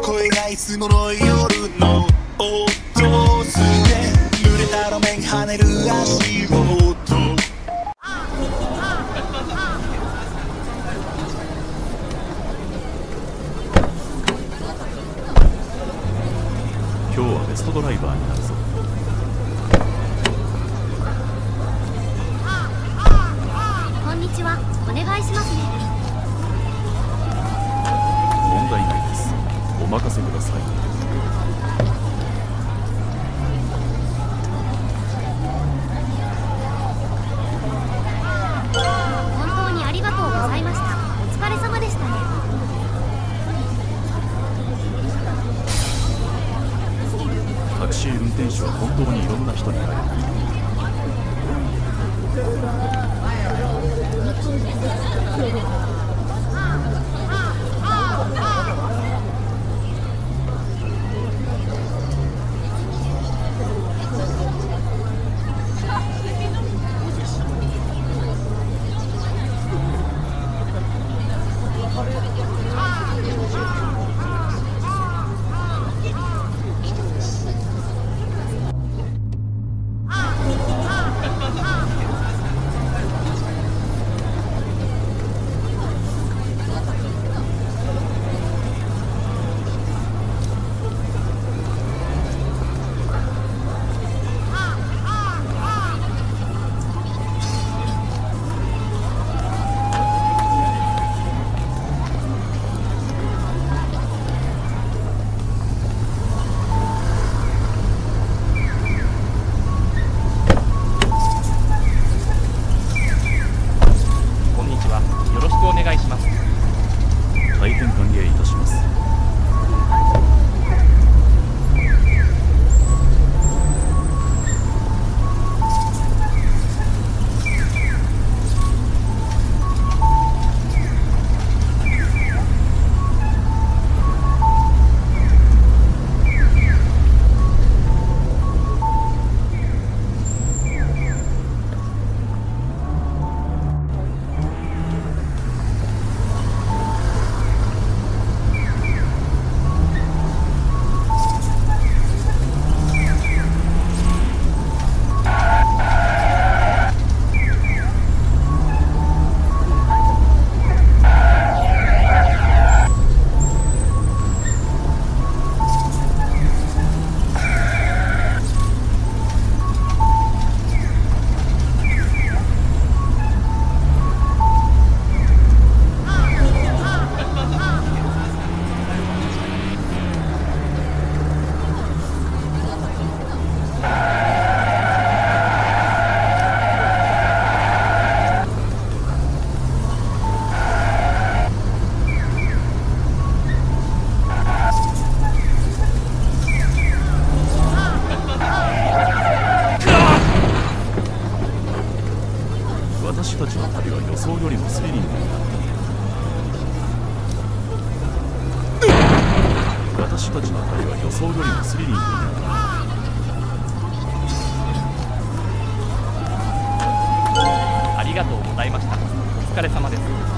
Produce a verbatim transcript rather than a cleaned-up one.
声がいつもの夜の音すで濡れた路面跳ねる足音。 今日はベストドライバーになるぞ。 こんにちは、お願いしますね。 問題ないです。お任せください。 本当にありがとうございました。お疲れ様でしたね。 タクシー運転手は本当にいろんな人に会える。大変歓迎いたします。私たちの旅は予想よりもスリリングになった。私たちの旅は予想よりもスリリングになった。 ありがとうございました。お疲れ様です。